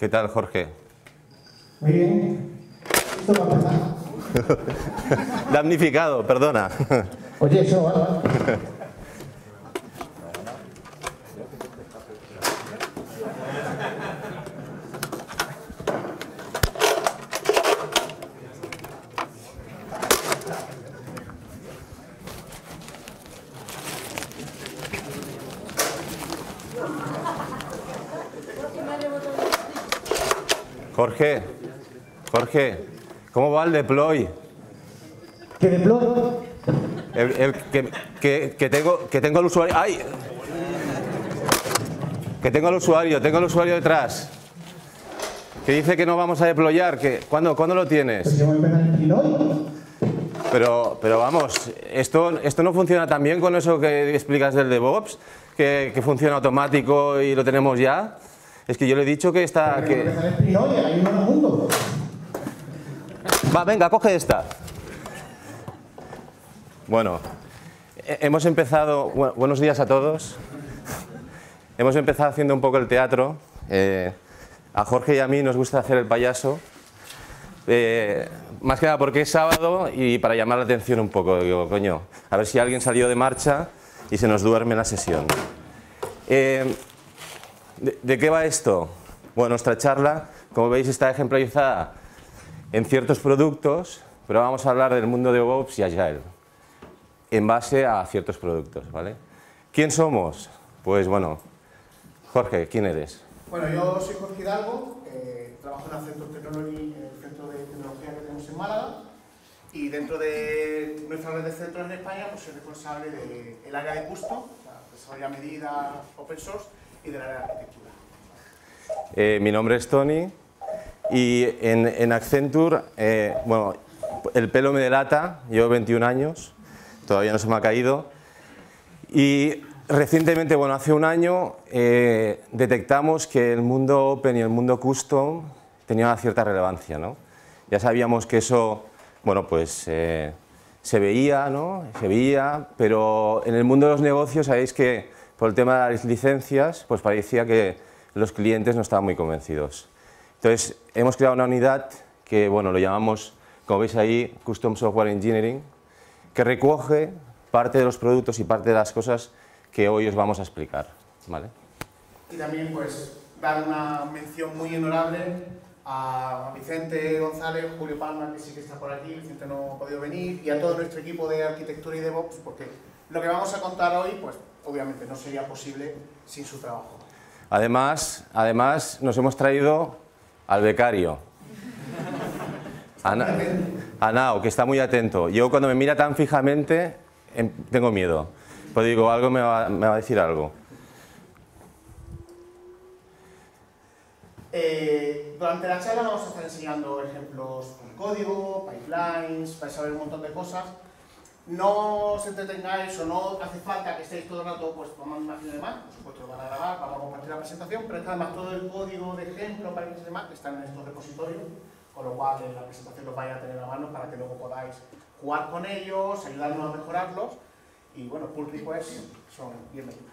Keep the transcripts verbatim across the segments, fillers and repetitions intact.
¿Qué tal, Jorge? Muy bien. Esto va a empezar. Damnificado, perdona. Oye, eso, vale, vale. Jorge, Jorge, ¿cómo va el deploy? ¿Qué deploy? El, el, que, que, que, tengo, que tengo el usuario... ¡Ay! Que tengo el usuario, tengo el usuario detrás. Que dice que no vamos a deployar. Que, ¿cuándo, ¿Cuándo lo tienes? Pues yo voy a empezar el Illinois. Pero, pero vamos, esto, esto no funciona tan bien con eso que explicas del DevOps, que, que funciona automático y lo tenemos ya. Es que yo le he dicho que está... Pero Que... voy a empezar el Illinois, hay uno en el mundo. Va, venga, coge esta. Bueno, hemos empezado... Bueno, buenos días a todos. Hemos empezado haciendo un poco el teatro. Eh, a Jorge y a mí nos gusta hacer el payaso. Eh, más que nada porque es sábado y para llamar la atención un poco. Digo, coño, a ver si alguien salió de marcha y se nos duerme la sesión. Eh, ¿de, ¿De qué va esto? Bueno, nuestra charla, como veis, está ejemplarizada en ciertos productos, pero vamos a hablar del mundo de DevOps y Agile, en base a ciertos productos, ¿vale? ¿Quién somos? Pues bueno, Jorge, ¿quién eres? Bueno, yo soy Jorge Hidalgo, eh, trabajo en Accenture Technology, en el centro de tecnología que tenemos en Málaga, y dentro de nuestra red de centros en España, pues soy responsable del área de custom, o sea, desarrollo a medida, open source, y del área de arquitectura. Eh, mi nombre es Tony, y en, en Accenture, eh, bueno, el pelo me delata, llevo veintiún años, todavía no se me ha caído, y recientemente, bueno, hace un año, eh, detectamos que el mundo Open y el mundo Custom tenía una cierta relevancia, ¿no? Ya sabíamos que eso, bueno, pues eh, se veía, ¿no? Se veía, pero en el mundo de los negocios sabéis que por el tema de las licencias, pues parecía que los clientes no estaban muy convencidos. Entonces, hemos creado una unidad que, bueno, lo llamamos, como veis ahí, Custom Software Engineering, que recoge parte de los productos y parte de las cosas que hoy os vamos a explicar, ¿vale? Y también, pues, dar una mención muy honorable a Vicente González, Julio Palma, que sí que está por aquí, Vicente no ha podido venir, y a todo nuestro equipo de arquitectura y DevOps, porque lo que vamos a contar hoy, pues, obviamente no sería posible sin su trabajo. Además, además nos hemos traído al becario, Ana, Anao, que está muy atento. Yo cuando me mira tan fijamente, tengo miedo. Pues digo, algo me va, me va a decir algo. Eh, durante la charla vamos a estar enseñando ejemplos con código, pipelines, vais a ver un montón de cosas. No os entretengáis o no hace falta que estéis todo el rato pues, tomando imágenes de más, por supuesto lo van a grabar, vamos a compartir la presentación, pero es que además todo el código de ejemplo para que se demás están en estos repositorios, con lo cual en la presentación los vais a tener a mano para que luego podáis jugar con ellos, ayudarnos a mejorarlos. Y bueno, pull requests son bienvenidas.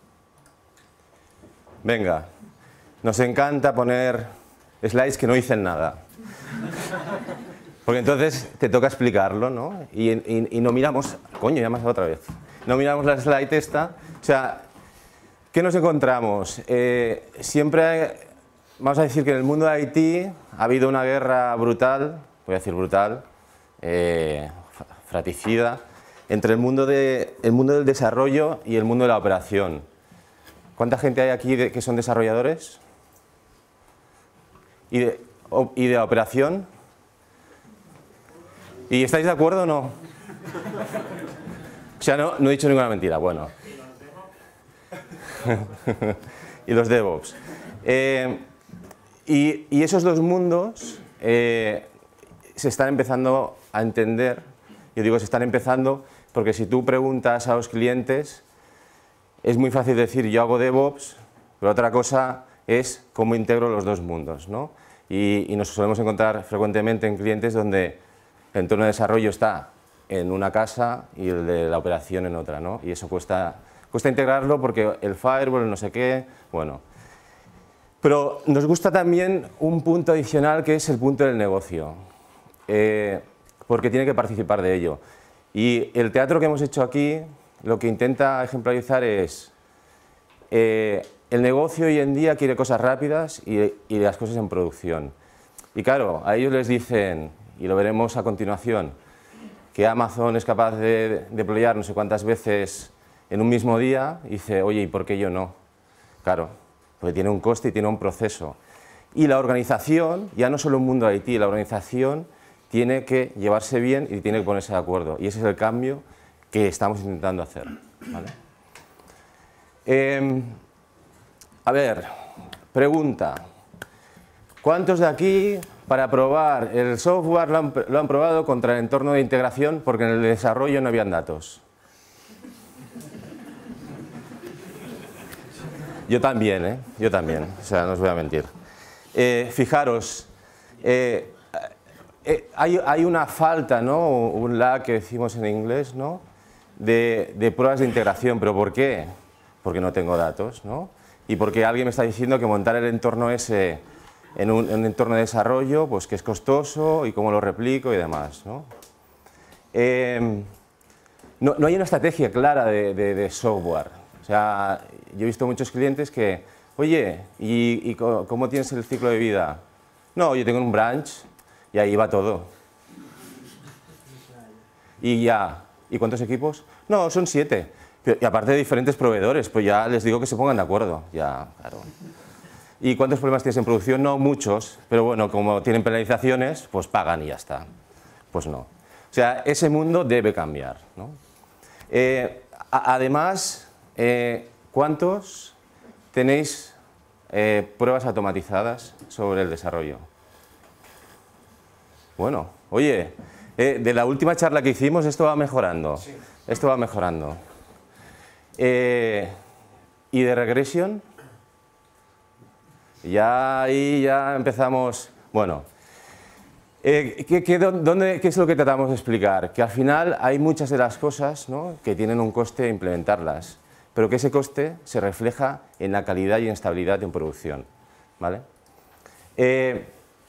Venga, nos encanta poner slides que no dicen nada. Porque entonces te toca explicarlo, ¿no? Y, y, y no miramos, coño, ya me has dado otra vez. No miramos la slide esta. O sea, ¿qué nos encontramos? Eh, siempre, vamos a decir que en el mundo de I T ha habido una guerra brutal, voy a decir brutal, eh, fratricida, entre el mundo, de, el mundo del desarrollo y el mundo de la operación. ¿Cuánta gente hay aquí de, que son desarrolladores? ¿Y de, o, y de la operación? ¿Y estáis de acuerdo o no? O sea, no, no he dicho ninguna mentira, bueno. Y los DevOps. Eh, y, y esos dos mundos eh, se están empezando a entender. Yo digo se están empezando porque si tú preguntas a los clientes, es muy fácil decir yo hago DevOps, pero otra cosa es cómo integro los dos mundos, ¿no? Y, y nos solemos encontrar frecuentemente en clientes donde el entorno de desarrollo está en una casa y el de la operación en otra, ¿no? Y eso cuesta, cuesta integrarlo porque el firewall, no sé qué, bueno. Pero nos gusta también un punto adicional que es el punto del negocio, eh, porque tiene que participar de ello. Y el teatro que hemos hecho aquí lo que intenta ejemplarizar es eh, el negocio hoy en día quiere cosas rápidas y, y las cosas en producción. Y claro, a ellos les dicen, y lo veremos a continuación, que Amazon es capaz de deployar no sé cuántas veces en un mismo día, y dice, oye, ¿y por qué yo no? Claro, porque tiene un coste y tiene un proceso. Y la organización, ya no solo un mundo I T, la organización tiene que llevarse bien y tiene que ponerse de acuerdo. Y ese es el cambio que estamos intentando hacer, ¿vale? Eh, a ver, pregunta. ¿Cuántos de aquí, para probar el software, lo han, lo han probado contra el entorno de integración porque en el desarrollo no habían datos? Yo también, ¿eh? Yo también, o sea, no os voy a mentir. Eh, fijaros, eh, eh, hay, hay una falta, ¿no? Un lag que decimos en inglés, ¿no? De, de pruebas de integración, ¿pero por qué? Porque no tengo datos, ¿no? Y porque alguien me está diciendo que montar el entorno ese en un, en un entorno de desarrollo, pues que es costoso y cómo lo replico y demás, ¿no? Eh, no, no hay una estrategia clara de, de, de software. O sea, yo he visto muchos clientes que, oye, ¿y, y cómo tienes el ciclo de vida? No, yo tengo un branch y ahí va todo. Y ya, ¿y cuántos equipos? No, son siete. Y aparte de diferentes proveedores, pues ya les digo que se pongan de acuerdo. Ya, claro. ¿Y cuántos problemas tienes en producción? No, muchos, pero bueno, como tienen penalizaciones, pues pagan y ya está. Pues no. O sea, ese mundo debe cambiar, ¿no? Eh, a, además, eh, ¿cuántos tenéis eh, pruebas automatizadas sobre el desarrollo? Bueno, oye, eh, de la última charla que hicimos, esto va mejorando. Sí. Esto va mejorando. Eh, ¿Y de regression? Ya ahí ya empezamos. Bueno, eh, ¿qué, qué, dónde, ¿qué es lo que tratamos de explicar? Que al final hay muchas de las cosas, ¿no?, que tienen un coste implementarlas, pero que ese coste se refleja en la calidad y en estabilidad en producción, ¿vale? Eh,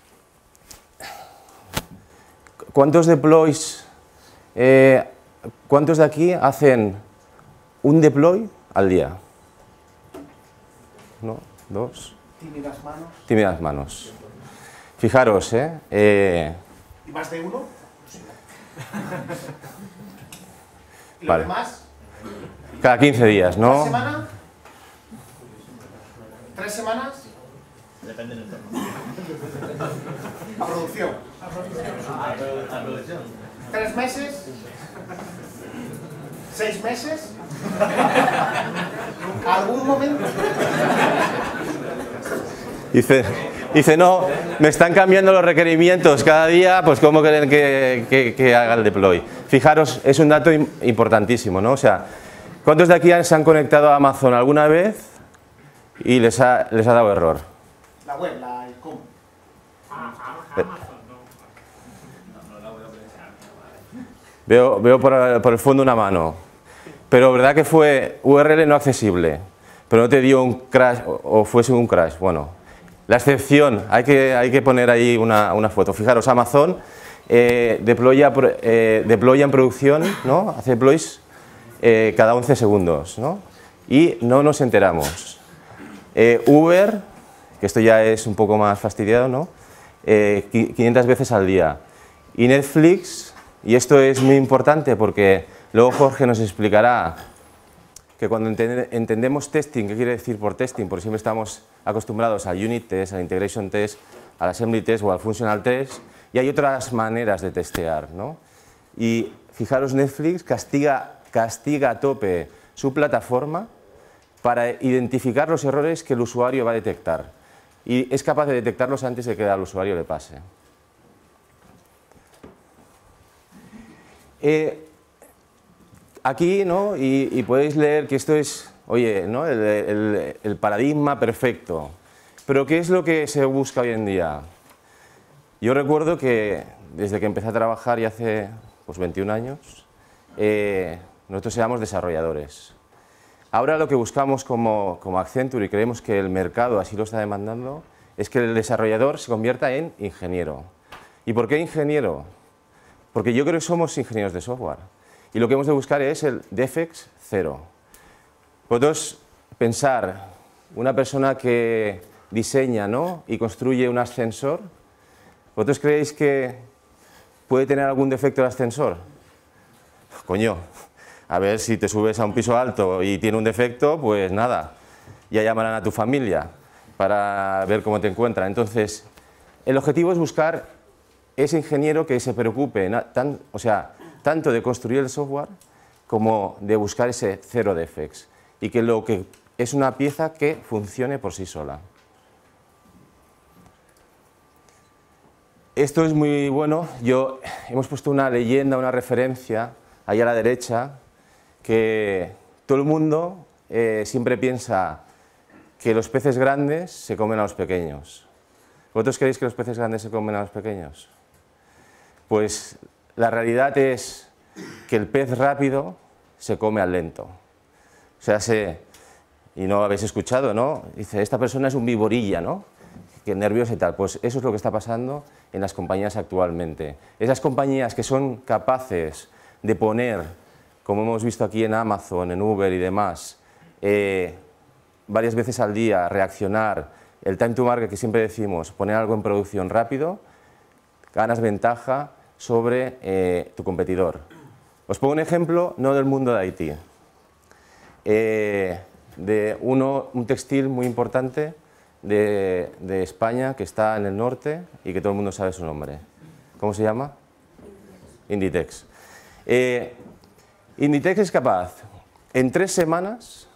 ¿Cuántos deploys, eh, cuántos de aquí hacen un deploy al día? ¿No? ¿Dos? Tímidas manos. Tímidas manos. Fijaros, ¿eh? eh ¿Y más de uno? Sí. ¿Y vale. los demás? Cada quince días, ¿no? ¿Una semana? ¿Tres semanas? Depende del entorno. A producción. A producción. ¿Tres meses? ¿Seis meses? ¿Algún momento? Dice, dice, no, me están cambiando los requerimientos cada día, pues ¿cómo quieren que, que, que haga el deploy? Fijaros, es un dato importantísimo, ¿no? O sea, ¿cuántos de aquí se han conectado a Amazon alguna vez y les ha, les ha dado error? La web, la com. Veo, veo por, por el fondo una mano, pero verdad que fue U R L no accesible, pero no te dio un crash o, o fuese un crash. Bueno, la excepción, hay que, hay que poner ahí una, una foto. Fijaros, Amazon eh, deploya, eh, deploya en producción, ¿no? Hace deploys eh, cada once segundos, ¿no? Y no nos enteramos. Eh, Uber, que esto ya es un poco más fastidiado, ¿no? Eh, quinientas veces al día. Y Netflix, y esto es muy importante porque luego Jorge nos explicará que cuando entendemos testing, ¿qué quiere decir por testing? Porque siempre estamos acostumbrados al unit test, al integration test, al assembly test o al functional test, y hay otras maneras de testear, ¿no? Y fijaros, Netflix castiga, castiga a tope su plataforma para identificar los errores que el usuario va a detectar. Y es capaz de detectarlos antes de que al usuario le pase. Eh, aquí, ¿no? Y, y podéis leer que esto es, oye, ¿no? el, el, el paradigma perfecto. Pero ¿qué es lo que se busca hoy en día? Yo recuerdo que desde que empecé a trabajar ya hace pues, veintiún años, eh, nosotros éramos desarrolladores. Ahora lo que buscamos como, como Accenture, y creemos que el mercado así lo está demandando, es que el desarrollador se convierta en ingeniero. ¿Y por qué ingeniero? Porque yo creo que somos ingenieros de software. Y lo que hemos de buscar es el defects cero. Vosotros pensar, una persona que diseña, ¿no?, y construye un ascensor, ¿vosotros creéis que puede tener algún defecto el ascensor? Coño, a ver, si te subes a un piso alto y tiene un defecto, pues nada, ya llamarán a tu familia para ver cómo te encuentran. Entonces, el objetivo es buscar ese ingeniero que se preocupe, tan, o sea, tanto de construir el software como de buscar ese cero defects, y que lo que es una pieza que funcione por sí sola. Esto es muy bueno. Yo, hemos puesto una leyenda, una referencia ahí a la derecha, que todo el mundo eh, siempre piensa que los peces grandes se comen a los pequeños. ¿Vosotros creéis que los peces grandes se comen a los pequeños? Pues la realidad es que el pez rápido se come al lento. O sea, se, y no habéis escuchado, ¿no? Dice, esta persona es un viborilla, ¿no?, que nervioso y tal. Pues eso es lo que está pasando en las compañías actualmente. Esas compañías que son capaces de poner, como hemos visto aquí en Amazon, en Uber y demás, eh, varias veces al día, reaccionar, el time to market que siempre decimos, poner algo en producción rápido, ganas ventaja sobre eh, tu competidor. Os pongo un ejemplo, no del mundo de I T, eh, de uno, un textil muy importante de, de España que está en el norte y que todo el mundo sabe su nombre. ¿Cómo se llama? Inditex. Eh, Inditex es capaz, en tres semanas,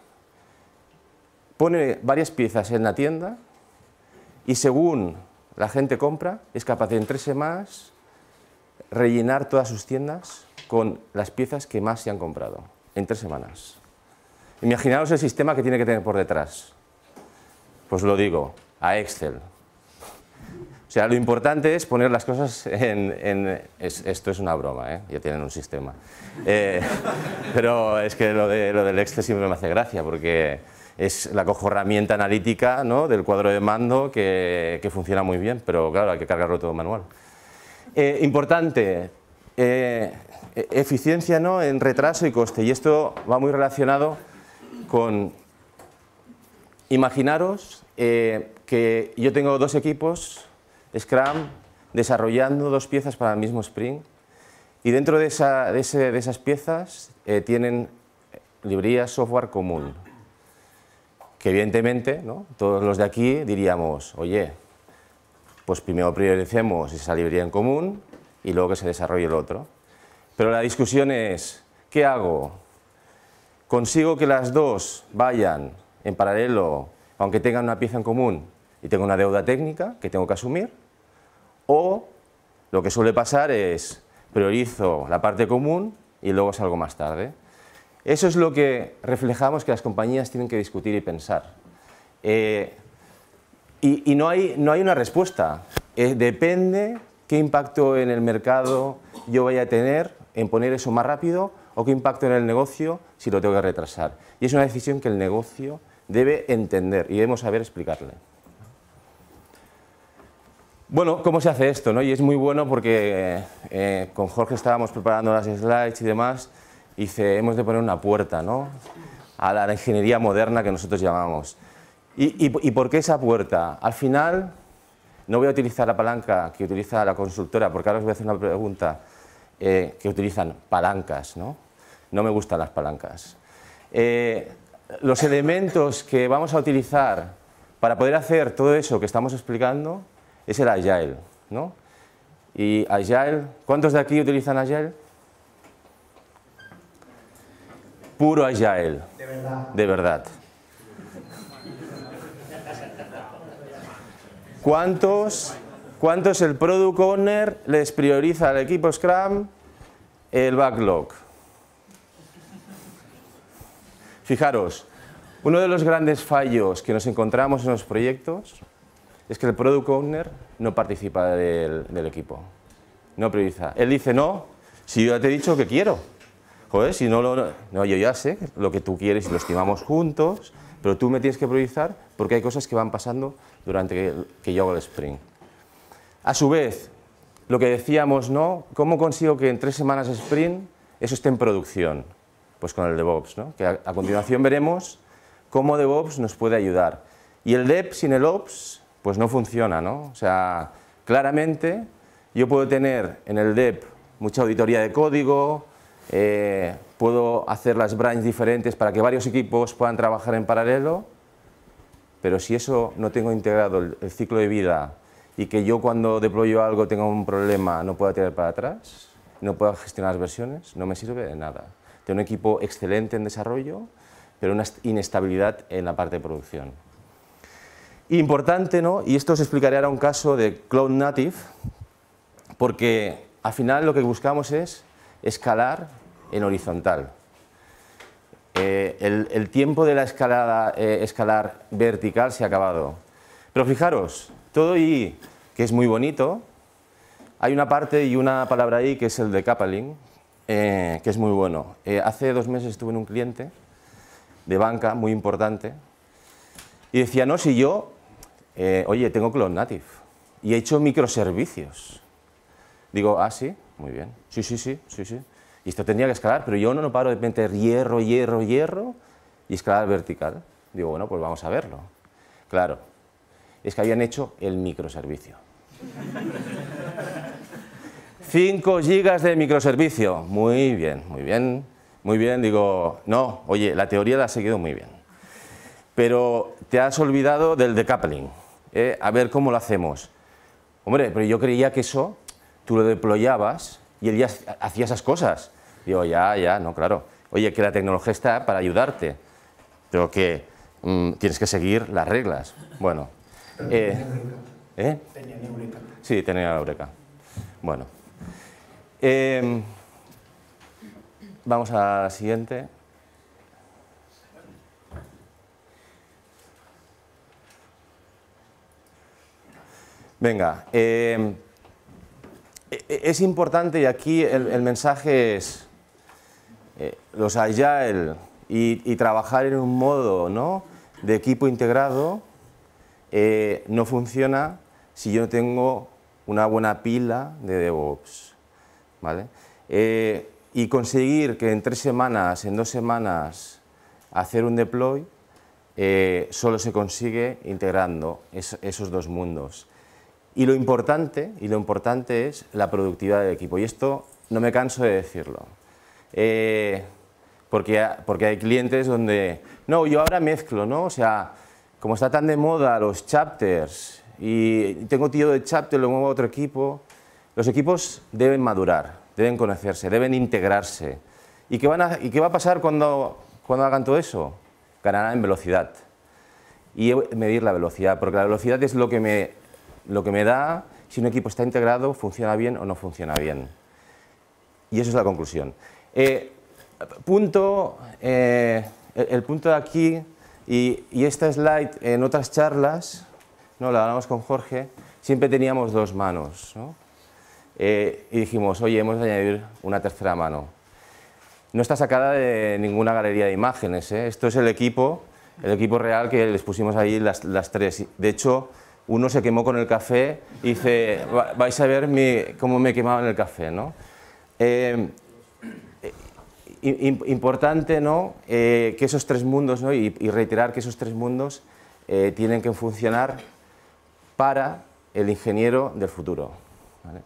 pone varias piezas en la tienda y según la gente compra, es capaz de en tres semanas rellenar todas sus tiendas con las piezas que más se han comprado, en tres semanas. Imaginaos el sistema que tiene que tener por detrás. Pues lo digo, a Excel. O sea, lo importante es poner las cosas en... en es, esto es una broma, ¿eh? Ya tienen un sistema. Eh, pero es que lo, de, lo del Excel siempre me hace gracia, porque es la cojo herramienta analítica, ¿no?, del cuadro de mando que, que funciona muy bien, pero claro, hay que cargarlo todo manual. Eh, importante, eh, eficiencia, ¿no?, en retraso y coste, y esto va muy relacionado con... Imaginaros eh, que yo tengo dos equipos Scrum desarrollando dos piezas para el mismo sprint, y dentro de, esa, de, ese, de esas piezas eh, tienen librerías software común, que evidentemente, ¿no?, todos los de aquí diríamos, oye, pues primero prioricemos esa librería en común y luego que se desarrolle el otro. Pero la discusión es, ¿qué hago? ¿Consigo que las dos vayan en paralelo, aunque tengan una pieza en común y tengo una deuda técnica que tengo que asumir? O lo que suele pasar es, priorizo la parte común y luego salgo más tarde. Eso es lo que reflejamos que las compañías tienen que discutir y pensar. Eh, y y no, hay, no hay una respuesta. Eh, depende qué impacto en el mercado yo vaya a tener en poner eso más rápido o qué impacto en el negocio si lo tengo que retrasar. Y es una decisión que el negocio debe entender y debemos saber explicarle. Bueno, ¿cómo se hace esto, no? Y es muy bueno porque eh, con Jorge estábamos preparando las slides y demás, y dice, hemos de poner una puerta, ¿no?, a la ingeniería moderna que nosotros llamamos. ¿Y, y, y por qué esa puerta? Al final, no voy a utilizar la palanca que utiliza la consultora, porque ahora os voy a hacer una pregunta, eh, que utilizan palancas, ¿no? No me gustan las palancas. Eh, los elementos que vamos a utilizar para poder hacer todo eso que estamos explicando es el Agile, ¿no? Y Agile, ¿cuántos de aquí utilizan Agile? Puro Agile. De verdad. De verdad. ¿Cuántos, ¿Cuántos el Product Owner les prioriza al equipo Scrum el backlog? Fijaros, uno de los grandes fallos que nos encontramos en los proyectos es que el Product Owner no participa del, del equipo, no prioriza. Él dice, no, si yo ya te he dicho que quiero. Joder, si no lo... No, yo ya sé lo que tú quieres y lo estimamos juntos, pero tú me tienes que priorizar porque hay cosas que van pasando durante que, que yo hago el sprint. A su vez, lo que decíamos, ¿no? ¿Cómo consigo que en tres semanas sprint eso esté en producción? Pues con el DevOps, ¿no? Que a, a continuación veremos cómo DevOps nos puede ayudar. Y el Dev sin el Ops, pues no funciona, ¿no? O sea, claramente yo puedo tener en el Dev mucha auditoría de código, eh, puedo hacer las branches diferentes para que varios equipos puedan trabajar en paralelo, pero si eso no tengo integrado el, el ciclo de vida y que yo cuando deployo algo tenga un problema no pueda tirar para atrás, no pueda gestionar las versiones, no me sirve de nada. Tengo un equipo excelente en desarrollo, pero una inestabilidad en la parte de producción. Importante, ¿no? Y esto os explicaré ahora un caso de Cloud Native, porque al final lo que buscamos es escalar en horizontal. Eh, el, el tiempo de la escalada, eh, escalar vertical se ha acabado. Pero fijaros, todo I, que es muy bonito, hay una parte y una palabra ahí que es el decoupling, eh, que es muy bueno. Eh, hace dos meses estuve en un cliente de banca muy importante y decía, no, si yo, eh, oye, tengo Cloud Native y he hecho microservicios. Digo, ah, sí, muy bien, sí, sí, sí, sí, sí. Y esto tendría que escalar, pero yo no, no paro de meter hierro, hierro, hierro y escalar vertical. Digo, bueno, pues vamos a verlo. Claro, es que habían hecho el microservicio. cinco gigas de microservicio, muy bien, muy bien, muy bien. Digo, no, oye, la teoría la has seguido muy bien, pero te has olvidado del decoupling, ¿eh? A ver cómo lo hacemos. Hombre, pero yo creía que eso tú lo deployabas y él ya hacía esas cosas. Digo, ya, ya, no, claro. Oye, que la tecnología está para ayudarte, pero que mmm, tienes que seguir las reglas. Bueno. Eh, ¿eh? Tenía Eureka. Sí, tenía Eureka. Bueno. Eh, vamos a la siguiente. Venga. Eh, es importante, y aquí el, el mensaje es eh, los Agile y, y trabajar en un modo, ¿no?, de equipo integrado eh, no funciona si yo no tengo una buena pila de DevOps, ¿vale? Eh, y conseguir que en tres semanas, en dos semanas, hacer un deploy, eh, solo se consigue integrando es, esos dos mundos. Y lo importante, y lo importante es la productividad del equipo, y esto no me canso de decirlo, eh, porque, porque hay clientes donde, no, yo ahora mezclo, ¿no? O sea, como está tan de moda los chapters, y tengo tío de chapter, lo muevo a otro equipo, los equipos deben madurar, deben conocerse, deben integrarse. ¿Y qué, van a, y qué va a pasar cuando, cuando hagan todo eso? Ganarán en velocidad. Y medir la velocidad, porque la velocidad es lo que me... lo que me da si un equipo está integrado, funciona bien o no funciona bien. Y eso es la conclusión. Eh, punto, eh, el, el punto de aquí, y, y esta slide en otras charlas, ¿no?, la hablamos con Jorge, siempre teníamos dos manos, ¿no? Eh, y dijimos, oye, hemos de añadir una tercera mano. No está sacada de ninguna galería de imágenes, ¿eh? Esto es el equipo, el equipo real que les pusimos ahí las, las tres. De hecho, uno se quemó con el café y dice, vais a ver mi, cómo me quemaba en el café, ¿no? Eh, importante, ¿no?, eh, que esos tres mundos, ¿no?, y, y reiterar que esos tres mundos eh, tienen que funcionar para el ingeniero del futuro, ¿vale?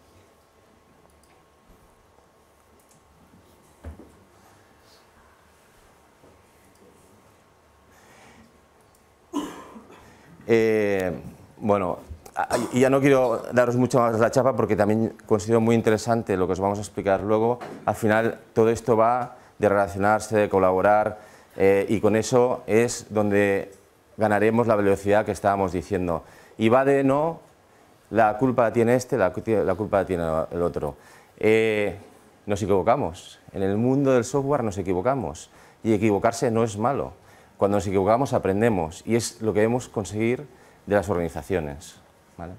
Eh, bueno, y ya no quiero daros mucho más la chapa porque también considero muy interesante lo que os vamos a explicar luego. Al final todo esto va de relacionarse, de colaborar, eh, y con eso es donde ganaremos la velocidad que estábamos diciendo. Y va de no, la culpa la tiene este, la, la culpa la tiene el otro. Eh, nos equivocamos, en el mundo del software nos equivocamos y equivocarse no es malo. Cuando nos equivocamos aprendemos y es lo que debemos conseguir de las organizaciones, ¿vale?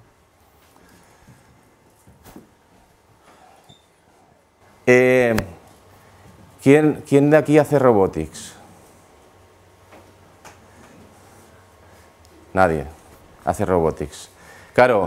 Eh, ¿Quién, quién de aquí hace robotics? Nadie hace robotics. Claro,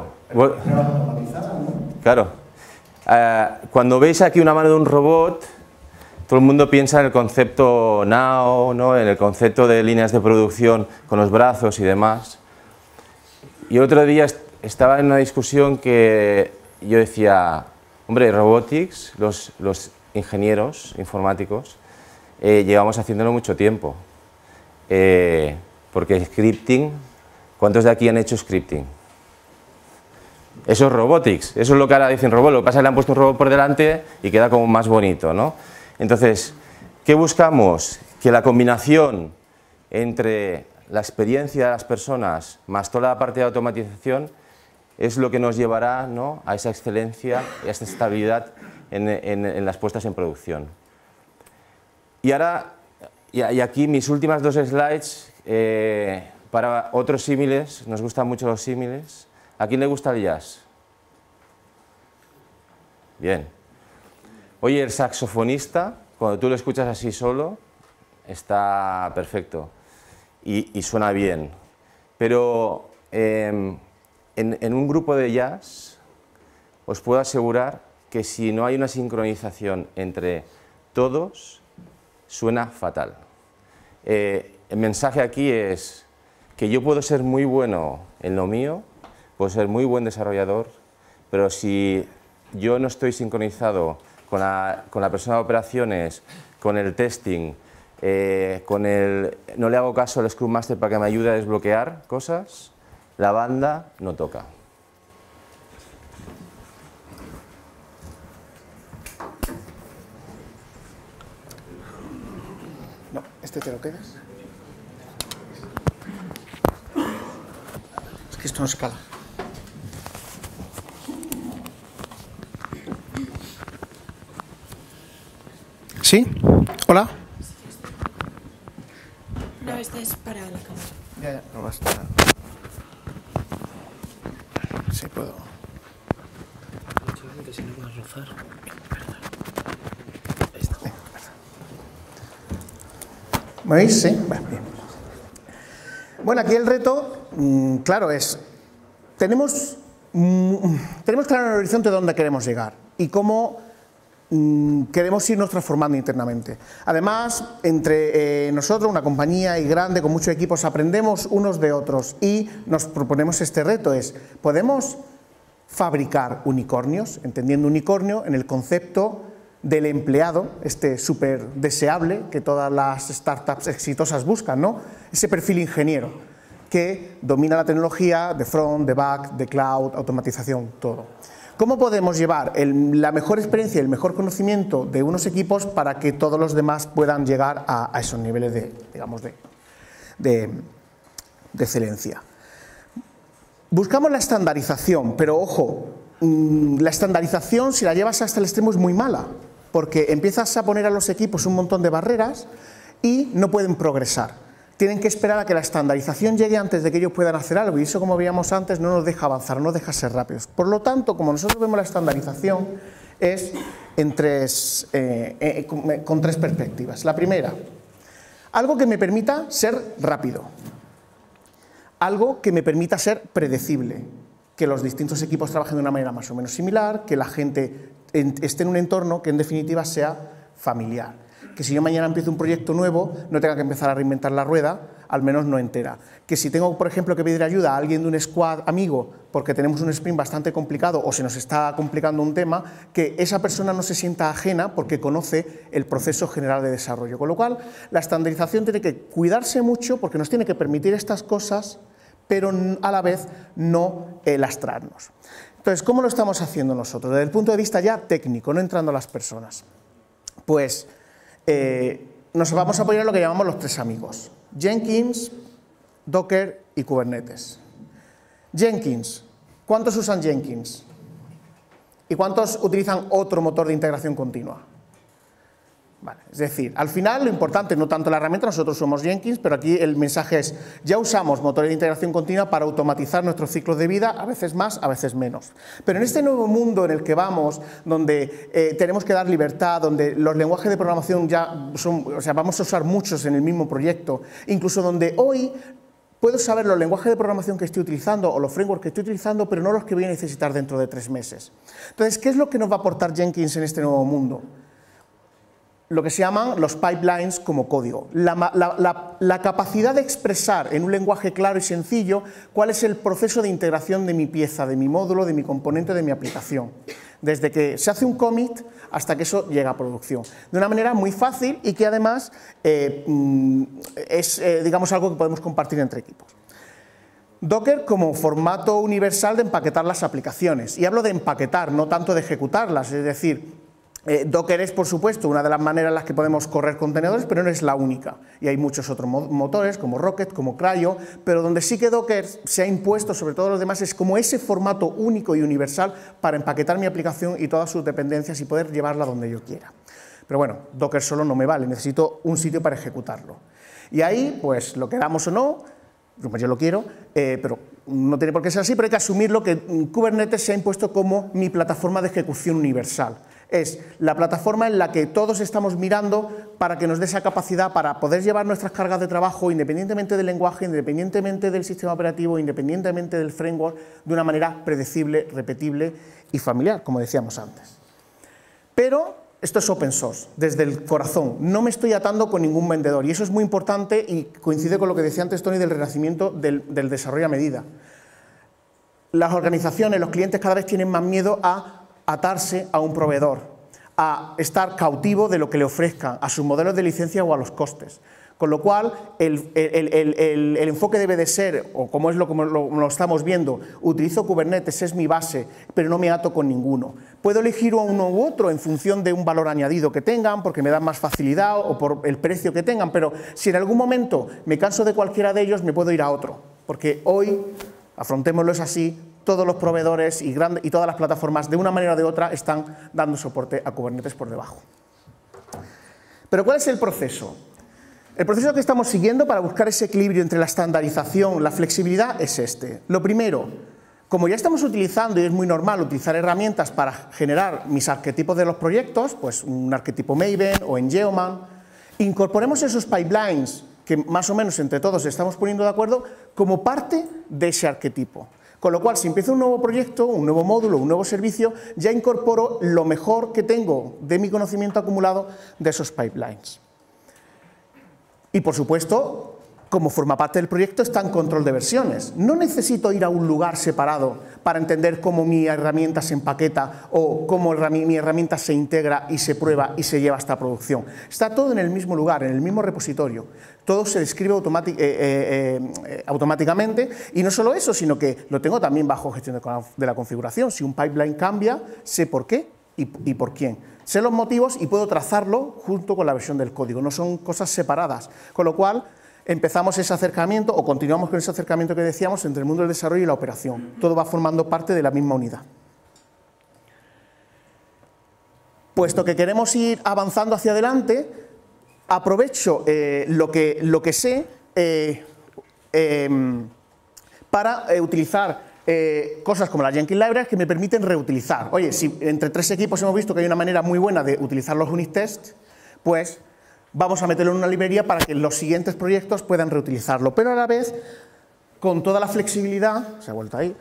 claro. Eh, cuando veis aquí una mano de un robot, todo el mundo piensa en el concepto Now, ¿no? En el concepto de líneas de producción con los brazos y demás. Y otro día est estaba en una discusión que yo decía, hombre, robotics, los, los ingenieros informáticos, eh, llevamos haciéndolo mucho tiempo. Eh, porque scripting, ¿cuántos de aquí han hecho scripting? Eso es robotics, eso es lo que ahora dicen robot, lo que pasa es que le han puesto un robot por delante y queda como más bonito, ¿no? Entonces, ¿qué buscamos? Que la combinación entre la experiencia de las personas más toda la parte de automatización es lo que nos llevará, ¿no?, a esa excelencia y a esta estabilidad en, en, en las puestas en producción. Y ahora, y aquí mis últimas dos slides, eh, para otros símiles, nos gustan mucho los símiles. ¿A quién le gusta el jazz? Bien. Oye, el saxofonista, cuando tú lo escuchas así solo, está perfecto y, y suena bien. Pero eh, en, en un grupo de jazz os puedo asegurar que si no hay una sincronización entre todos, suena fatal. Eh, el mensaje aquí es que yo puedo ser muy bueno en lo mío, puedo ser muy buen desarrollador, pero si yo no estoy sincronizado con la, con la persona de operaciones, con el testing, eh, con el, no le hago caso al Scrum Master para que me ayude a desbloquear cosas, la banda no toca. No, este te lo quedas. Es que esto no escala. ¿Sí? ¿Hola? No, este es para la cámara. Ya, ya, no basta. Sí, puedo. Que si no puedes rozar. ¿Me veis? Sí. Bueno, bien. Bueno, aquí el reto, mmm, claro, es, tenemos, mmm, tenemos claro en el horizonte dónde queremos llegar y cómo mmm, queremos irnos transformando internamente. Además, entre eh, nosotros, una compañía y grande, con muchos equipos, aprendemos unos de otros y nos proponemos este reto, es, ¿podemos fabricar unicornios? Entendiendo unicornio en el concepto del empleado, este súper deseable que todas las startups exitosas buscan, ¿no? Ese perfil ingeniero que domina la tecnología de front, de back, de cloud, automatización, todo. ¿Cómo podemos llevar el, la mejor experiencia y el mejor conocimiento de unos equipos para que todos los demás puedan llegar a, a esos niveles de, digamos, de, de, de excelencia? Buscamos la estandarización, pero ojo, la estandarización, si la llevas hasta el extremo, es muy mala, porque empiezas a poner a los equipos un montón de barreras y no pueden progresar. Tienen que esperar a que la estandarización llegue antes de que ellos puedan hacer algo, y eso, como veíamos antes, no nos deja avanzar, no nos deja ser rápidos. Por lo tanto, como nosotros vemos la estandarización, es en tres, eh, eh, con, con tres perspectivas. La primera, algo que me permita ser rápido, algo que me permita ser predecible, que los distintos equipos trabajen de una manera más o menos similar, que la gente esté en un entorno que en definitiva sea familiar. Que si yo mañana empiezo un proyecto nuevo, no tenga que empezar a reinventar la rueda, al menos no entera. Que si tengo, por ejemplo, que pedir ayuda a alguien de un squad amigo, porque tenemos un sprint bastante complicado o se nos está complicando un tema, que esa persona no se sienta ajena porque conoce el proceso general de desarrollo. Con lo cual, la estandarización tiene que cuidarse mucho porque nos tiene que permitir estas cosas, pero a la vez no eh, lastrarnos. Entonces, ¿cómo lo estamos haciendo nosotros? Desde el punto de vista ya técnico, no entrando a las personas. Pues eh, nos vamos a apoyar en lo que llamamos los tres amigos: Jenkins, Docker y Kubernetes. Jenkins, ¿cuántos usan Jenkins? ¿Y cuántos utilizan otro motor de integración continua? Vale, es decir, al final lo importante no tanto la herramienta, nosotros somos Jenkins, pero aquí el mensaje es, ya usamos motores de integración continua para automatizar nuestros ciclos de vida, a veces más, a veces menos. Pero en este nuevo mundo en el que vamos, donde eh, tenemos que dar libertad, donde los lenguajes de programación ya son, o sea, vamos a usar muchos en el mismo proyecto, incluso donde hoy puedo saber los lenguajes de programación que estoy utilizando o los frameworks que estoy utilizando, pero no los que voy a necesitar dentro de tres meses. Entonces, ¿qué es lo que nos va a aportar Jenkins en este nuevo mundo? Lo que se llaman los pipelines como código. La, la, la, la capacidad de expresar en un lenguaje claro y sencillo cuál es el proceso de integración de mi pieza, de mi módulo, de mi componente, de mi aplicación. Desde que se hace un commit hasta que eso llega a producción. De una manera muy fácil y que además eh, es eh, digamos, algo que podemos compartir entre equipos. Docker como formato universal de empaquetar las aplicaciones. Y hablo de empaquetar, no tanto de ejecutarlas, es decir, Eh, Docker es, por supuesto, una de las maneras en las que podemos correr contenedores, pero no es la única. Y hay muchos otros motores, como Rocket, como CRI-O, pero donde sí que Docker se ha impuesto sobre todos los demás es como ese formato único y universal para empaquetar mi aplicación y todas sus dependencias y poder llevarla donde yo quiera. Pero bueno, Docker solo no me vale, necesito un sitio para ejecutarlo. Y ahí, pues, lo queramos o no, pues yo lo quiero, eh, pero no tiene por qué ser así, pero hay que asumirlo que Kubernetes se ha impuesto como mi plataforma de ejecución universal. Es la plataforma en la que todos estamos mirando para que nos dé esa capacidad para poder llevar nuestras cargas de trabajo independientemente del lenguaje, independientemente del sistema operativo, independientemente del framework, de una manera predecible, repetible y familiar, como decíamos antes. Pero esto es open source, desde el corazón, no me estoy atando con ningún vendedor y eso es muy importante y coincide con lo que decía antes Tony del renacimiento del, del desarrollo a medida. Las organizaciones, los clientes cada vez tienen más miedo a atarse a un proveedor, a estar cautivo de lo que le ofrezcan, a sus modelos de licencia o a los costes. Con lo cual, el, el, el, el, el enfoque debe de ser, o como es lo, como lo, lo estamos viendo, utilizo Kubernetes, es mi base, pero no me ato con ninguno. Puedo elegir uno u otro en función de un valor añadido que tengan, porque me dan más facilidad o por el precio que tengan, pero si en algún momento me canso de cualquiera de ellos, me puedo ir a otro, porque hoy, afrontémoslo, es así, todos los proveedores y, grande, y todas las plataformas, de una manera o de otra, están dando soporte a Kubernetes por debajo. Pero ¿cuál es el proceso? El proceso que estamos siguiendo para buscar ese equilibrio entre la estandarización y la flexibilidad es este. Lo primero, como ya estamos utilizando, y es muy normal utilizar herramientas para generar mis arquetipos de los proyectos, pues un arquetipo Maven o en Geoman, incorporemos esos pipelines que más o menos entre todos estamos poniendo de acuerdo como parte de ese arquetipo. Con lo cual, si empiezo un nuevo proyecto, un nuevo módulo, un nuevo servicio, ya incorporo lo mejor que tengo de mi conocimiento acumulado de esos pipelines. Y, por supuesto, como forma parte del proyecto, está en control de versiones. No necesito ir a un lugar separado para entender cómo mi herramienta se empaqueta o cómo mi herramienta se integra y se prueba y se lleva hasta producción. Está todo en el mismo lugar, en el mismo repositorio. Todo se describe automátic, eh, eh, eh, automáticamente y no solo eso, sino que lo tengo también bajo gestión de, de la configuración. Si un pipeline cambia, sé por qué y, y por quién. Sé los motivos y puedo trazarlo junto con la versión del código. No son cosas separadas, con lo cual empezamos ese acercamiento o continuamos con ese acercamiento que decíamos entre el mundo del desarrollo y la operación. Todo va formando parte de la misma unidad. Puesto que queremos ir avanzando hacia adelante, aprovecho eh, lo, que, lo que sé eh, eh, para eh, utilizar eh, cosas como las Jenkins Libraries que me permiten reutilizar. Oye, si entre tres equipos hemos visto que hay una manera muy buena de utilizar los unit tests, pues vamos a meterlo en una librería para que los siguientes proyectos puedan reutilizarlo, pero a la vez con toda la flexibilidad, se ha vuelto ahí,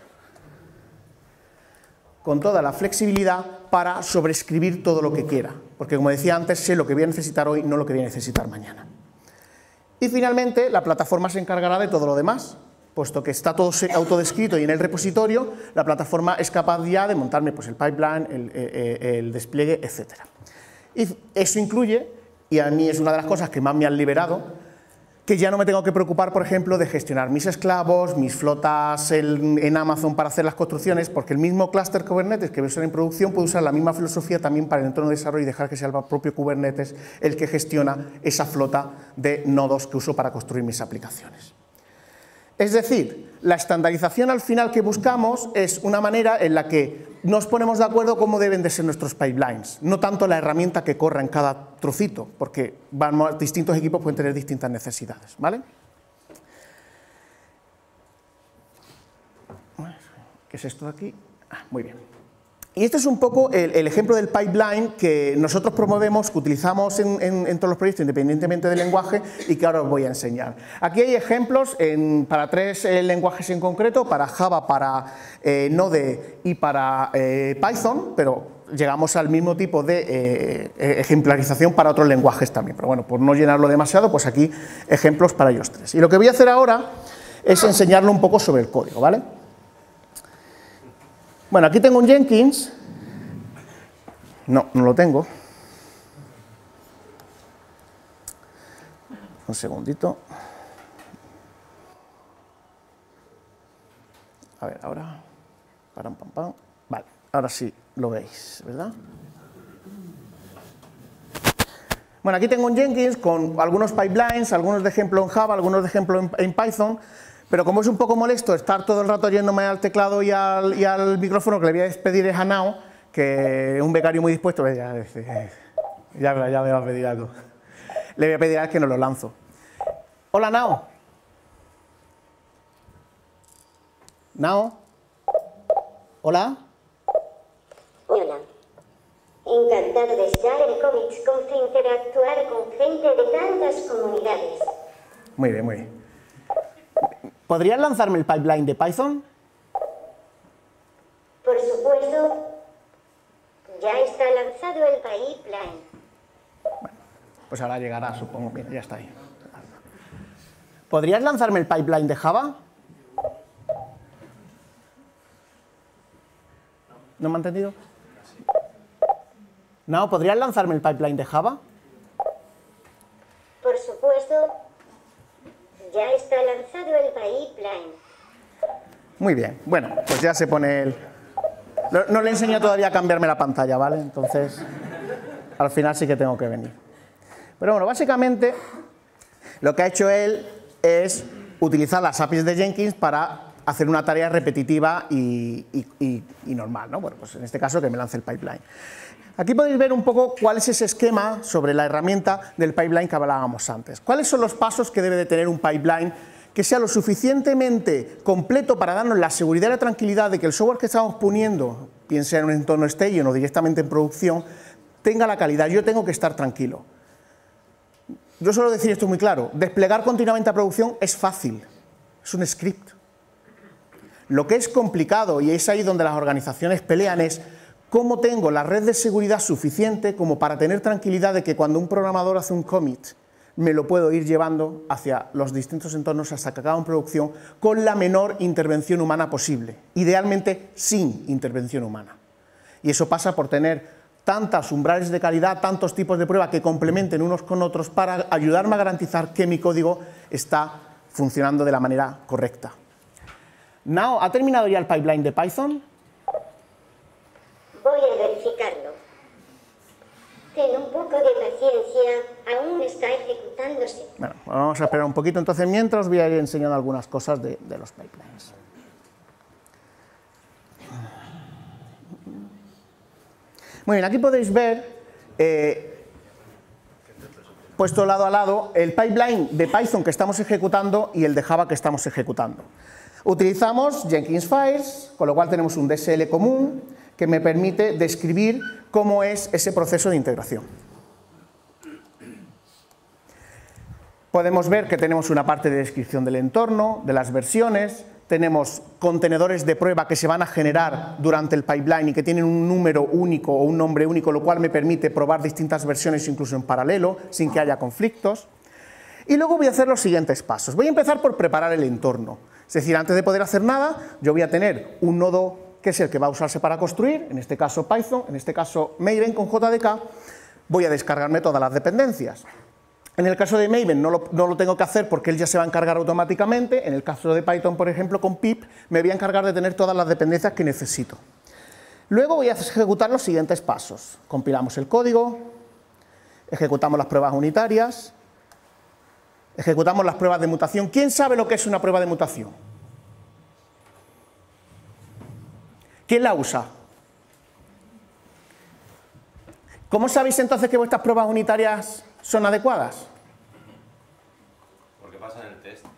con toda la flexibilidad para sobreescribir todo lo que quiera, porque como decía antes, sé lo que voy a necesitar hoy, no lo que voy a necesitar mañana. Y finalmente, la plataforma se encargará de todo lo demás, puesto que está todo autodescrito y en el repositorio, la plataforma es capaz ya de montarme pues, el pipeline, el, el, el despliegue, etcétera. Y eso incluye, y a mí es una de las cosas que más me han liberado, que ya no me tengo que preocupar, por ejemplo, de gestionar mis esclavos, mis flotas en, en Amazon para hacer las construcciones, porque el mismo clúster Kubernetes que voy a usar en producción puede usar la misma filosofía también para el entorno de desarrollo y dejar que sea el propio Kubernetes el que gestiona esa flota de nodos que uso para construir mis aplicaciones. Es decir, la estandarización al final que buscamos es una manera en la que nos ponemos de acuerdo cómo deben de ser nuestros pipelines, no tanto la herramienta que corra en cada trocito, porque vamos, distintos equipos pueden tener distintas necesidades, ¿vale? ¿Qué es esto de aquí? Ah, muy bien. Y este es un poco el, el ejemplo del pipeline que nosotros promovemos, que utilizamos en, en, en todos los proyectos independientemente del lenguaje y que ahora os voy a enseñar. Aquí hay ejemplos en, para tres eh, lenguajes en concreto, para Java, para eh, Node y para eh, Python, pero llegamos al mismo tipo de eh, ejemplarización para otros lenguajes también. Pero bueno, por no llenarlo demasiado, pues aquí ejemplos para ellos tres. Y lo que voy a hacer ahora es enseñarle un poco sobre el código, ¿vale? Bueno, aquí tengo un Jenkins. No, no lo tengo. Un segundito. A ver, ahora. Pam, pam, pam. Vale, ahora sí lo veis, ¿verdad? Bueno, aquí tengo un Jenkins con algunos pipelines, algunos de ejemplo en Java, algunos de ejemplo en, en Python. Pero como es un poco molesto estar todo el rato yéndome al teclado y al, y al micrófono, que le voy a despedir es a Nao, que es un becario muy dispuesto, ya, ya, ya me va a pedir algo. Le voy a pedir a él que nos lo lanzo. Hola, Nao. Nao. Hola. Hola. Encantado de estar en Comics Conf e interactuar con gente de tantas comunidades. Muy bien, muy bien. ¿Podrías lanzarme el pipeline de Python? Por supuesto. Ya está lanzado el pipeline. Bueno, pues ahora llegará, supongo. Mira, ya está ahí. ¿Podrías lanzarme el pipeline de Java? ¿No me ha entendido? No, ¿podrías lanzarme el pipeline de Java? Por supuesto. Ya está lanzado el pipeline. Muy bien, bueno, pues ya se pone el... No, no le enseño todavía a cambiarme la pantalla, ¿vale? Entonces, al final sí que tengo que venir. Pero bueno, básicamente, lo que ha hecho él es utilizar las A P Is de Jenkins para hacer una tarea repetitiva y, y, y, y normal, ¿no? Bueno, pues en este caso que me lance el pipeline. Aquí podéis ver un poco cuál es ese esquema sobre la herramienta del pipeline que hablábamos antes. ¿Cuáles son los pasos que debe de tener un pipeline que sea lo suficientemente completo para darnos la seguridad y la tranquilidad de que el software que estamos poniendo, bien sea en un entorno staging o directamente en producción, tenga la calidad? Yo tengo que estar tranquilo. Yo suelo decir esto muy claro, desplegar continuamente a producción es fácil, es un script. Lo que es complicado, y es ahí donde las organizaciones pelean, es cómo tengo la red de seguridad suficiente como para tener tranquilidad de que cuando un programador hace un commit, me lo puedo ir llevando hacia los distintos entornos hasta que acabe en producción con la menor intervención humana posible, idealmente sin intervención humana. Y eso pasa por tener tantos umbrales de calidad, tantos tipos de prueba que complementen unos con otros para ayudarme a garantizar que mi código está funcionando de la manera correcta. Nao, ¿ha terminado ya el pipeline de Python? Voy a verificarlo. Ten un poco de paciencia, aún está ejecutándose. Bueno, vamos a esperar un poquito, entonces mientras voy a ir enseñando algunas cosas de, de los pipelines. Muy bien, aquí podéis ver, eh, puesto lado a lado, el pipeline de Python que estamos ejecutando y el de Java que estamos ejecutando. Utilizamos Jenkins Files, con lo cual tenemos un D S L común que me permite describir cómo es ese proceso de integración. Podemos ver que tenemos una parte de descripción del entorno, de las versiones, tenemos contenedores de prueba que se van a generar durante el pipeline y que tienen un número único o un nombre único, lo cual me permite probar distintas versiones incluso en paralelo, sin que haya conflictos. Y luego voy a hacer los siguientes pasos. Voy a empezar por preparar el entorno. Es decir, antes de poder hacer nada, yo voy a tener un nodo que es el que va a usarse para construir, en este caso Python, en este caso Maven con J D K, voy a descargarme todas las dependencias. En el caso de Maven no lo, no lo tengo que hacer porque él ya se va a encargar automáticamente. En el caso de Python, por ejemplo, con pip, me voy a encargar de tener todas las dependencias que necesito. Luego voy a ejecutar los siguientes pasos. Compilamos el código, ejecutamos las pruebas unitarias, Ejecutamos las pruebas de mutación. ¿Quién sabe lo que es una prueba de mutación? ¿Quién la usa? ¿Cómo sabéis entonces que vuestras pruebas unitarias son adecuadas? Porque pasan el test.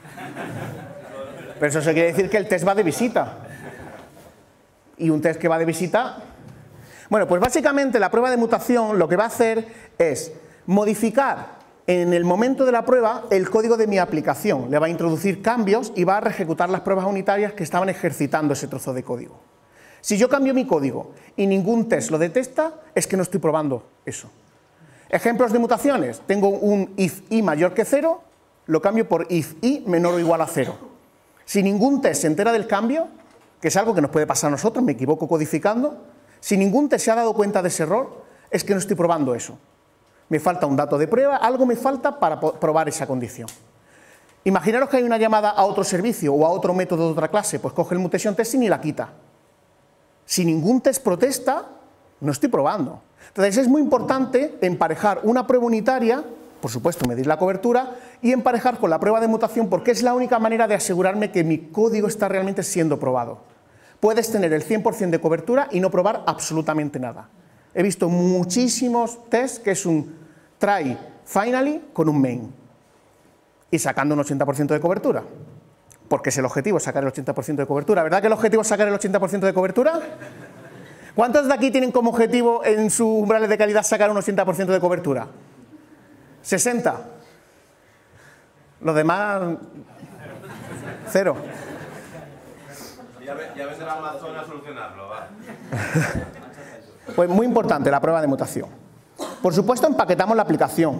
Pero eso quiere decir que el test va de visita. Y un test que va de visita... Bueno, pues básicamente la prueba de mutación lo que va a hacer es modificar en el momento de la prueba el código de mi aplicación. Le va a introducir cambios y va a reejecutar las pruebas unitarias que estaban ejercitando ese trozo de código. Si yo cambio mi código y ningún test lo detecta, es que no estoy probando eso. Ejemplos de mutaciones. Tengo un if i mayor que cero, lo cambio por if i menor o igual a cero. Si ningún test se entera del cambio, que es algo que nos puede pasar a nosotros, me equivoco codificando, si ningún test se ha dado cuenta de ese error, es que no estoy probando eso. Me falta un dato de prueba, algo me falta para probar esa condición. Imaginaros que hay una llamada a otro servicio o a otro método de otra clase, pues coge el mutation testing y la quita. Si ningún test protesta, no estoy probando. Entonces es muy importante emparejar una prueba unitaria, por supuesto medir la cobertura, y emparejar con la prueba de mutación porque es la única manera de asegurarme que mi código está realmente siendo probado. Puedes tener el cien por cien de cobertura y no probar absolutamente nada. He visto muchísimos tests que es un try finally con un main y sacando un ochenta por ciento de cobertura. Porque es el objetivo, sacar el ochenta por ciento de cobertura. ¿Verdad que el objetivo es sacar el ochenta por ciento de cobertura? ¿Cuántos de aquí tienen como objetivo en sus umbrales de calidad sacar un ochenta por ciento de cobertura? sesenta. Los demás, cero. Ya, ya vendrá Amazon a solucionarlo, va. Pues muy importante la prueba de mutación. Por supuesto, empaquetamos la aplicación.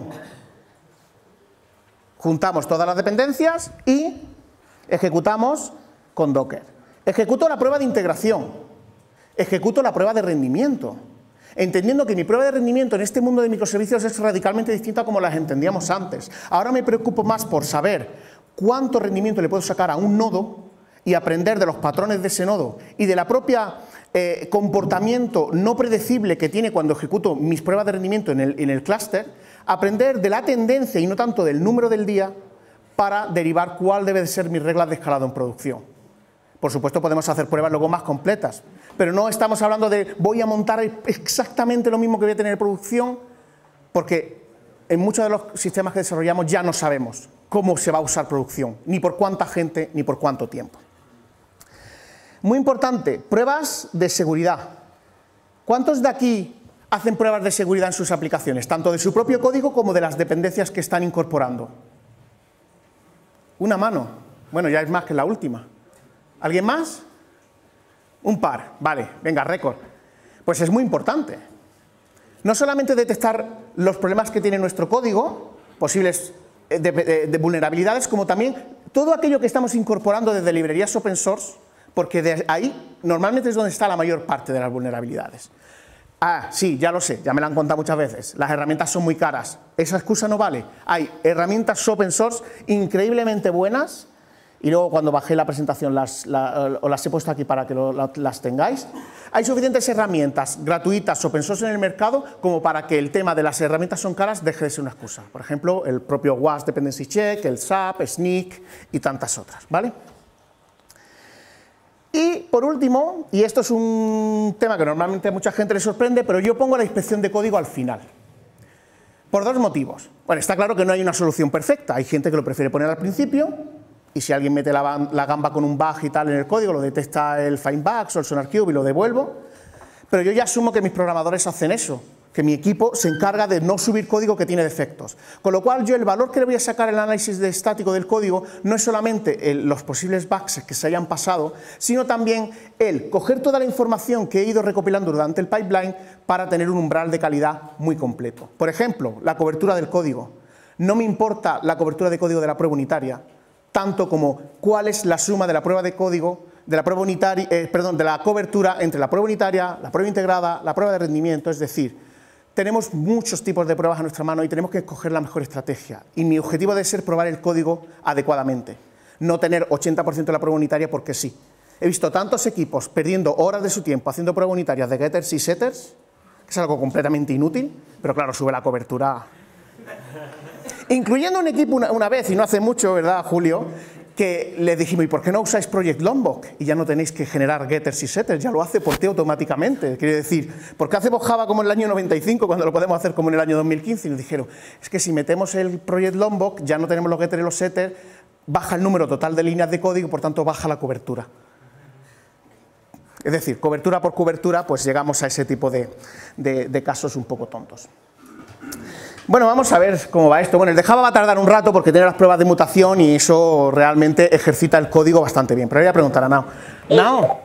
Juntamos todas las dependencias y ejecutamos con Docker. Ejecuto la prueba de integración. Ejecuto la prueba de rendimiento. Entendiendo que mi prueba de rendimiento en este mundo de microservicios es radicalmente distinta a como las entendíamos antes. Ahora me preocupo más por saber cuánto rendimiento le puedo sacar a un nodo y aprender de los patrones de ese nodo y de la propia eh, comportamiento no predecible que tiene cuando ejecuto mis pruebas de rendimiento en el, en el clúster, aprender de la tendencia y no tanto del número del día para derivar cuál debe de ser mi regla de escalado en producción. Por supuesto podemos hacer pruebas luego más completas, pero no estamos hablando de voy a montar exactamente lo mismo que voy a tener en producción, porque en muchos de los sistemas que desarrollamos ya no sabemos cómo se va a usar producción, ni por cuánta gente, ni por cuánto tiempo. Muy importante, pruebas de seguridad. ¿Cuántos de aquí hacen pruebas de seguridad en sus aplicaciones, tanto de su propio código como de las dependencias que están incorporando? Una mano. Bueno, ya es más que la última. ¿Alguien más? Un par. Vale, venga, récord. Pues es muy importante. No solamente detectar los problemas que tiene nuestro código, posibles de, de, de vulnerabilidades, como también todo aquello que estamos incorporando desde librerías open source, porque de ahí normalmente es donde está la mayor parte de las vulnerabilidades. Ah, sí, ya lo sé, ya me lo han contado muchas veces, las herramientas son muy caras, esa excusa no vale. Hay herramientas open source increíblemente buenas, y luego cuando bajé la presentación las, la, os las he puesto aquí para que lo, la, las tengáis. Hay suficientes herramientas gratuitas open source en el mercado como para que el tema de las herramientas son caras deje de ser una excusa. Por ejemplo, el propio W A S Dependency Check, el S A P, Snyk y tantas otras, ¿vale? Y por último, y esto es un tema que normalmente a mucha gente le sorprende, pero yo pongo la inspección de código al final. Por dos motivos. Bueno, está claro que no hay una solución perfecta. Hay gente que lo prefiere poner al principio, y si alguien mete la, la gamba con un bug y tal en el código, lo detecta el Find Bugs o el SonarQube y lo devuelvo. Pero yo ya asumo que mis programadores hacen eso, que mi equipo se encarga de no subir código que tiene defectos. Con lo cual yo el valor que le voy a sacar al análisis de estático del código no es solamente el, los posibles bugs que se hayan pasado, sino también el coger toda la información que he ido recopilando durante el pipeline para tener un umbral de calidad muy completo. Por ejemplo, la cobertura del código. No me importa la cobertura de código de la prueba unitaria, tanto como cuál es la suma de la prueba de código, de la prueba unitaria, eh, perdón, de la cobertura entre la prueba unitaria, la prueba integrada, la prueba de rendimiento, es decir, tenemos muchos tipos de pruebas a nuestra mano y tenemos que escoger la mejor estrategia. Y mi objetivo debe ser probar el código adecuadamente, no tener ochenta por ciento de la prueba unitaria porque sí. He visto tantos equipos perdiendo horas de su tiempo haciendo pruebas unitarias de getters y setters, que es algo completamente inútil, pero claro, sube la cobertura. Incluyendo un equipo una, una vez, y no hace mucho, ¿verdad, Julio? Que le dijimos, ¿y por qué no usáis Project Lombok? Y ya no tenéis que generar getters y setters, ya lo hace por ti automáticamente. Quiere decir, ¿por qué hacemos Java como en el año noventa y cinco cuando lo podemos hacer como en el año dos mil quince? Y nos dijeron, es que si metemos el Project Lombok, ya no tenemos los getters y los setters, baja el número total de líneas de código y por tanto baja la cobertura. Es decir, cobertura por cobertura, pues llegamos a ese tipo de, de, de casos un poco tontos. Bueno, vamos a ver cómo va esto. Bueno, el de Java va a tardar un rato porque tiene las pruebas de mutación y eso realmente ejercita el código bastante bien. Pero voy a preguntar a Nao. Nao,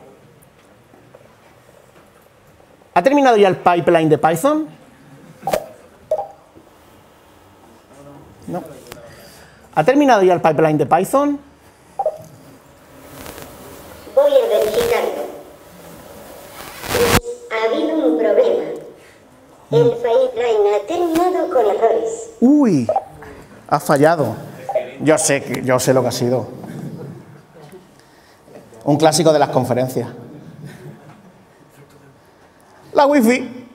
¿ha terminado ya el pipeline de Python? No. ¿Ha terminado ya el pipeline de Python? Voy a verificarlo. Ha habido un problema. El pipeline ha terminado con errores. Uy, ha fallado. Yo sé, que, yo sé lo que ha sido. Un clásico de las conferencias. La wifi.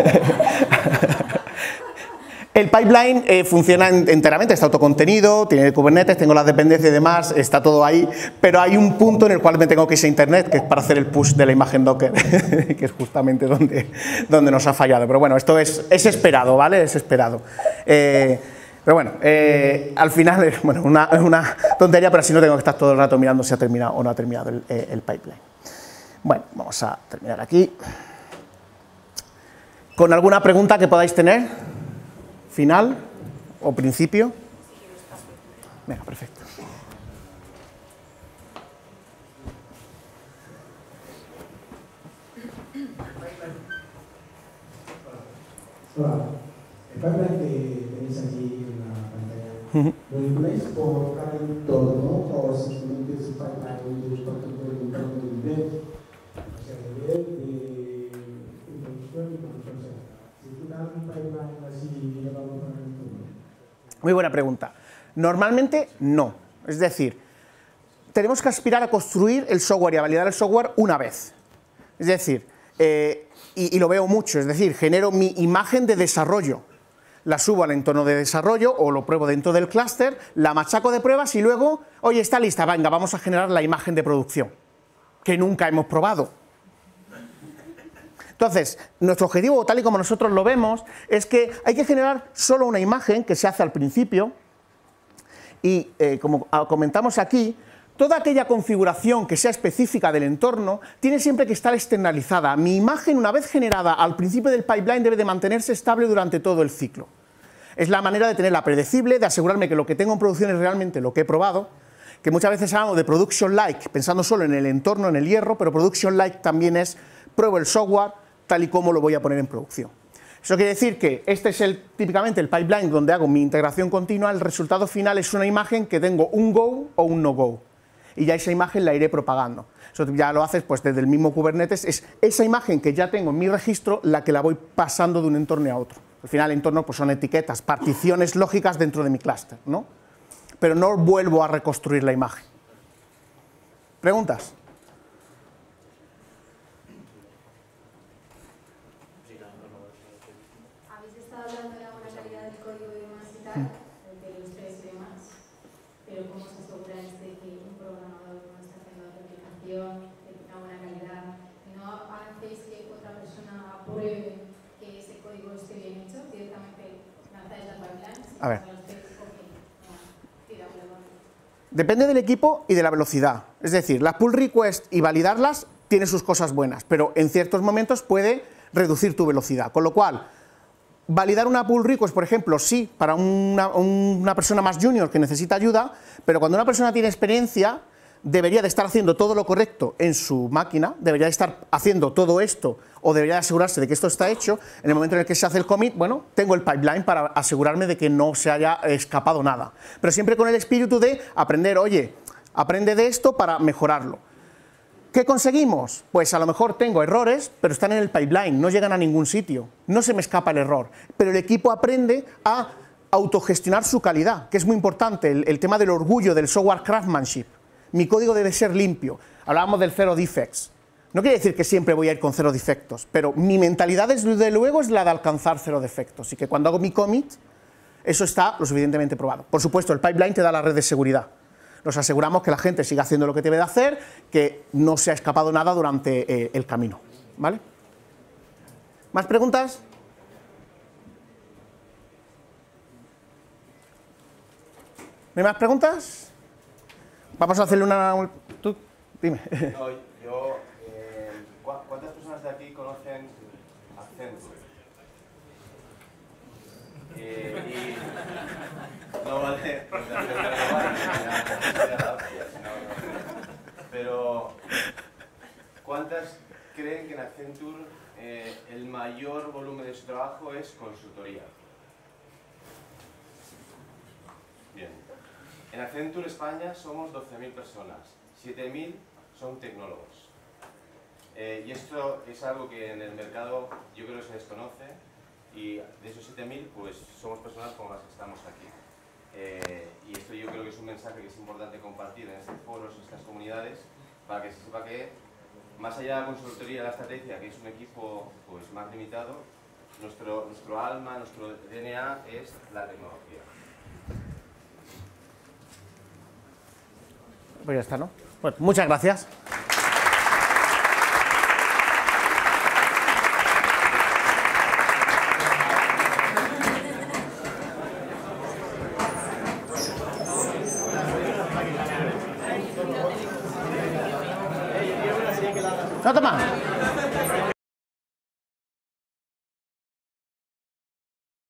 El pipeline eh, funciona enteramente, está autocontenido, tiene Kubernetes, tengo las dependencias y demás, está todo ahí, pero hay un punto en el cual me tengo que irse a internet, que es para hacer el push de la imagen Docker, que es justamente donde, donde nos ha fallado. Pero bueno, esto es, es esperado, ¿vale? Es esperado. Eh, pero bueno, eh, al final es bueno, una, una tontería, pero así no tengo que estar todo el rato mirando si ha terminado o no ha terminado el, el pipeline. Bueno, vamos a terminar aquí. ¿Con alguna pregunta que podáis tener? ¿Final o principio? Venga, perfecto. Hola, el pipeline que tenéis aquí en la pantalla, ¿lo vinculáis por cada entorno o simplemente es un pipeline de, por ejemplo, el entorno de nivel? O sea, de nivel de introducción y control. Muy buena pregunta. Normalmente no. Es decir, tenemos que aspirar a construir el software y a validar el software una vez. Es decir, eh, y, y lo veo mucho, es decir, genero mi imagen de desarrollo, la subo al entorno de desarrollo o lo pruebo dentro del clúster, la machaco de pruebas y luego, oye, está lista, venga, vamos a generar la imagen de producción, que nunca hemos probado. Entonces, nuestro objetivo, tal y como nosotros lo vemos, es que hay que generar solo una imagen que se hace al principio y, eh, como comentamos aquí, toda aquella configuración que sea específica del entorno tiene siempre que estar externalizada. Mi imagen, una vez generada al principio del pipeline, debe de mantenerse estable durante todo el ciclo. Es la manera de tenerla predecible, de asegurarme que lo que tengo en producción es realmente lo que he probado, que muchas veces hablamos de production-like, pensando solo en el entorno, en el hierro, pero production-like también es pruebo el software tal y como lo voy a poner en producción. Eso quiere decir que este es el, típicamente el pipeline donde hago mi integración continua, el resultado final es una imagen que tengo un go o un no go. Y ya esa imagen la iré propagando. Eso ya lo haces pues desde el mismo Kubernetes, es esa imagen que ya tengo en mi registro la que la voy pasando de un entorno a otro. Al final el entorno pues son etiquetas, particiones lógicas dentro de mi clúster, ¿no? Pero no vuelvo a reconstruir la imagen. ¿Preguntas? Habéis estado hablando de la buena calidad del código y demás y tal, de los tres y demás, pero ¿cómo se aseguráis de que un programador no está haciendo la aplicación, que tenga buena calidad, y no hacéis que otra persona apruebe que ese código esté bien hecho, directamente lanzáis la pipeline? A ver. Depende del equipo y de la velocidad. Es decir, las pull requests y validarlas tiene sus cosas buenas, pero en ciertos momentos puede reducir tu velocidad. Con lo cual, validar una pull request, por ejemplo, sí, para una, una persona más junior que necesita ayuda, pero cuando una persona tiene experiencia, debería de estar haciendo todo lo correcto en su máquina, debería de estar haciendo todo esto, o debería de asegurarse de que esto está hecho. En el momento en el que se hace el commit, bueno, tengo el pipeline para asegurarme de que no se haya escapado nada. Pero siempre con el espíritu de aprender, oye, aprende de esto para mejorarlo. ¿Qué conseguimos? Pues a lo mejor tengo errores, pero están en el pipeline, no llegan a ningún sitio, no se me escapa el error, pero el equipo aprende a autogestionar su calidad, que es muy importante, el, el tema del orgullo, del software craftsmanship. Mi código debe ser limpio. Hablábamos del zero defects. No quiere decir que siempre voy a ir con cero defectos, pero mi mentalidad desde luego es la de alcanzar cero defectos y que cuando hago mi commit Eso está lo suficientemente probado. Por supuesto, el pipeline te da la red de seguridad. Nos aseguramos que la gente siga haciendo lo que debe de hacer, que no se ha escapado nada durante eh, el camino. ¿Vale? ¿Más preguntas? ¿No hay más preguntas? Vamos a hacerle una... Tú, dime. No, yo... Eh, ¿Cuántas personas de aquí conocen Accenture? Eh, y... No vale... Pero... ¿Cuántas creen que en Accenture eh, el mayor volumen de su trabajo es consultoría? Bien. En Accenture España somos doce mil personas, siete mil son tecnólogos. Eh, y esto es algo que en el mercado yo creo que se desconoce, y de esos siete mil pues somos personas como las que estamos aquí. Eh, y esto yo creo que es un mensaje que es importante compartir en estos foros, en estas comunidades, para que se sepa que más allá de la consultoría y la estrategia, que es un equipo pues, más limitado, nuestro, nuestro alma, nuestro D N A es la tecnología. Pues ya está, ¿no? Bueno, muchas gracias. No, toma.